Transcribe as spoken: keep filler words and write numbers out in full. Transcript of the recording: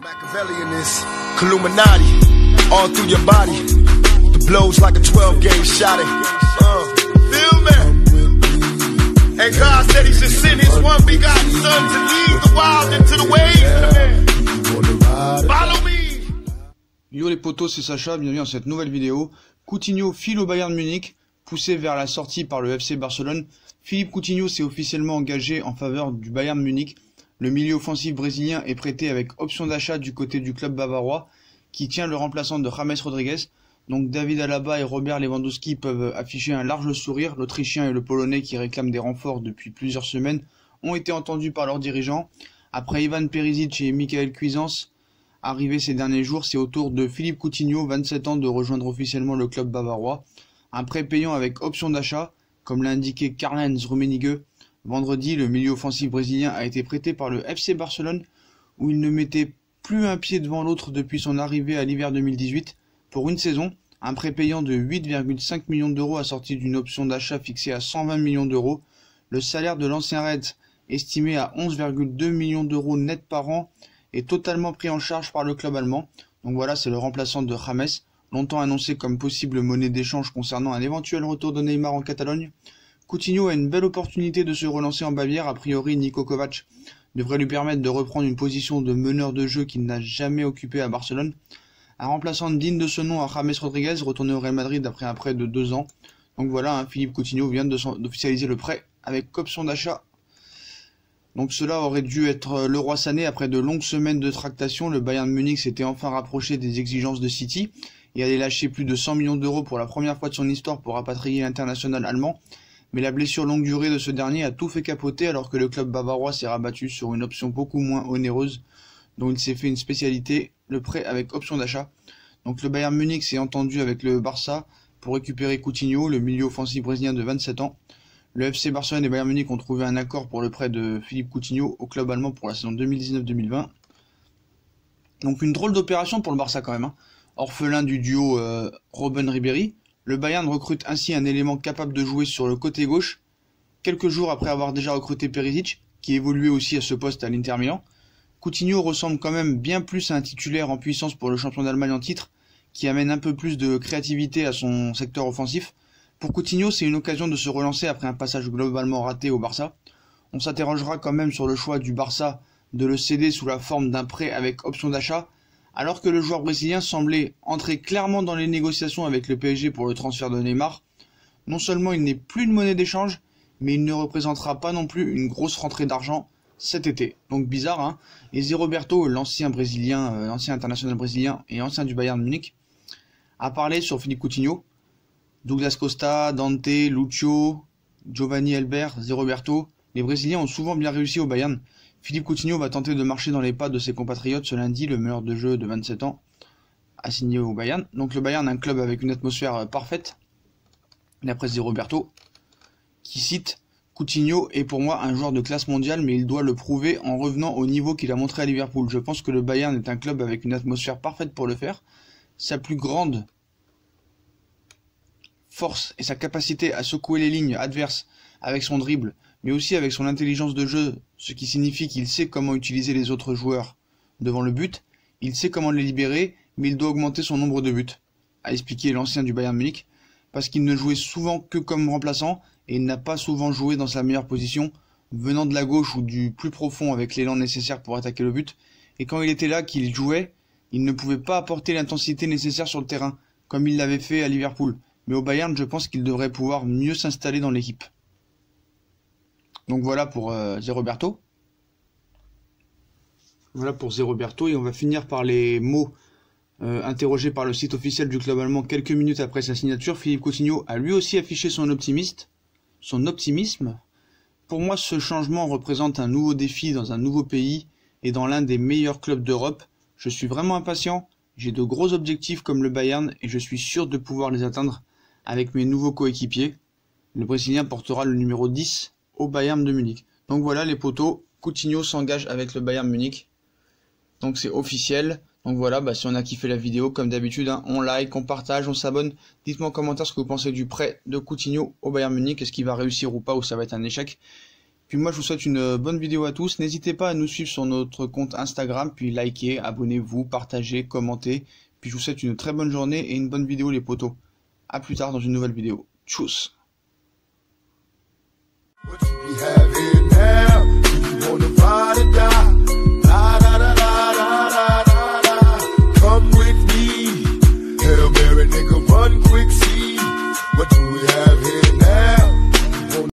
Machiavelli in this Illuminati, all through your body. The blows like a twelve gauge shot. Uh, feel me? And God said He should send His one begotten Son to lead the wild into the ways. Follow me. Yo les potos, c'est Sacha, bienvenue dans cette nouvelle vidéo. Coutinho file au Bayern Munich, poussé vers la sortie par le F C Barcelone. Philippe Coutinho s'est officiellement engagé en faveur du Bayern Munich. Le milieu offensif brésilien est prêté avec option d'achat du côté du club bavarois, qui tient le remplaçant de James Rodriguez. Donc David Alaba et Robert Lewandowski peuvent afficher un large sourire. L'Autrichien et le Polonais, qui réclament des renforts depuis plusieurs semaines, ont été entendus par leurs dirigeants. Après Ivan Perisic et Michael Cuisance, arrivés ces derniers jours, c'est au tour de Philippe Coutinho, vingt-sept ans, de rejoindre officiellement le club bavarois. Un prêt payant avec option d'achat, comme l'a indiqué Karl-Heinz Rummenigge. Vendredi, le milieu offensif brésilien a été prêté par le F C Barcelone, où il ne mettait plus un pied devant l'autre depuis son arrivée à l'hiver deux mille dix-huit. Pour une saison, un prêt payant de huit virgule cinq millions d'euros assorti d'une option d'achat fixée à cent vingt millions d'euros. Le salaire de l'ancien Reds, estimé à onze virgule deux millions d'euros net par an, est totalement pris en charge par le club allemand. Donc voilà, c'est le remplaçant de James, longtemps annoncé comme possible monnaie d'échange concernant un éventuel retour de Neymar en Catalogne. Coutinho a une belle opportunité de se relancer en Bavière. A priori, Niko Kovac devrait lui permettre de reprendre une position de meneur de jeu qu'il n'a jamais occupée à Barcelone. Un remplaçant digne de ce nom à James Rodriguez, retourné au Real Madrid après un prêt de deux ans. Donc voilà, hein, Philippe Coutinho vient d'officialiser le prêt avec option d'achat. Donc cela aurait dû être le roi Sané. Après de longues semaines de tractation, le Bayern Munich s'était enfin rapproché des exigences de City et allait lâcher plus de cent millions d'euros pour la première fois de son histoire pour rapatrier l'international allemand. Mais la blessure longue durée de ce dernier a tout fait capoter, alors que le club bavarois s'est rabattu sur une option beaucoup moins onéreuse, dont il s'est fait une spécialité, le prêt avec option d'achat. Donc le Bayern Munich s'est entendu avec le Barça pour récupérer Coutinho, le milieu offensif brésilien de vingt-sept ans. Le F C Barcelone et Bayern Munich ont trouvé un accord pour le prêt de Philippe Coutinho au club allemand pour la saison deux mille dix-neuf deux mille vingt. Donc une drôle d'opération pour le Barça quand même, hein. Orphelin du duo euh, Robben-Ribéry, le Bayern recrute ainsi un élément capable de jouer sur le côté gauche, quelques jours après avoir déjà recruté Perisic, qui évoluait aussi à ce poste à l'Inter Milan. Coutinho ressemble quand même bien plus à un titulaire en puissance pour le champion d'Allemagne en titre, qui amène un peu plus de créativité à son secteur offensif. Pour Coutinho, c'est une occasion de se relancer après un passage globalement raté au Barça. On s'interrogera quand même sur le choix du Barça de le céder sous la forme d'un prêt avec option d'achat, alors que le joueur brésilien semblait entrer clairement dans les négociations avec le P S G pour le transfert de Neymar. Non seulement il n'est plus une monnaie d'échange, mais il ne représentera pas non plus une grosse rentrée d'argent cet été. Donc bizarre, hein. Et Zé Roberto, l'ancien brésilien, euh, l'ancien international brésilien et ancien du Bayern Munich, a parlé sur Philippe Coutinho. Douglas Costa, Dante, Lucio, Giovanni Elber, Zé Roberto, les Brésiliens ont souvent bien réussi au Bayern. Philippe Coutinho va tenter de marcher dans les pas de ses compatriotes ce lundi. Le meneur de jeu de vingt-sept ans a signé au Bayern. Donc le Bayern, un club avec une atmosphère parfaite, d'après Zé Roberto, qui cite « Coutinho est pour moi un joueur de classe mondiale, mais il doit le prouver en revenant au niveau qu'il a montré à Liverpool. Je pense que le Bayern est un club avec une atmosphère parfaite pour le faire. Sa plus grande force et sa capacité à secouer les lignes adverses avec son dribble, mais aussi avec son intelligence de jeu, ce qui signifie qu'il sait comment utiliser les autres joueurs devant le but, il sait comment les libérer, mais il doit augmenter son nombre de buts, a expliqué l'ancien du Bayern Munich, parce qu'il ne jouait souvent que comme remplaçant, et il n'a pas souvent joué dans sa meilleure position, venant de la gauche ou du plus profond avec l'élan nécessaire pour attaquer le but, et quand il était là, qu'il jouait, il ne pouvait pas apporter l'intensité nécessaire sur le terrain, comme il l'avait fait à Liverpool, mais au Bayern, je pense qu'il devrait pouvoir mieux s'installer dans l'équipe. Donc voilà pour euh, Zé Roberto. Voilà pour Zé Roberto, et on va finir par les mots euh, interrogés par le site officiel du club allemand quelques minutes après sa signature. Philippe Coutinho a lui aussi affiché son optimiste, son optimisme. Pour moi, ce changement représente un nouveau défi dans un nouveau pays et dans l'un des meilleurs clubs d'Europe. Je suis vraiment impatient, j'ai de gros objectifs comme le Bayern et je suis sûr de pouvoir les atteindre avec mes nouveaux coéquipiers. Le Brésilien portera le numéro dix au Bayern de Munich. Donc voilà les potos, Coutinho s'engage avec le Bayern Munich. Donc c'est officiel. Donc voilà, bah, si on a kiffé la vidéo, comme d'habitude, hein, on like, on partage, on s'abonne. Dites-moi en commentaire ce que vous pensez du prêt de Coutinho au Bayern Munich. Est-ce qu'il va réussir ou pas, ou ça va être un échec. Puis moi je vous souhaite une bonne vidéo à tous. N'hésitez pas à nous suivre sur notre compte Instagram, puis likez, abonnez-vous, partagez, commentez. Puis je vous souhaite une très bonne journée et une bonne vidéo les potos. A plus tard dans une nouvelle vidéo. Tchuss.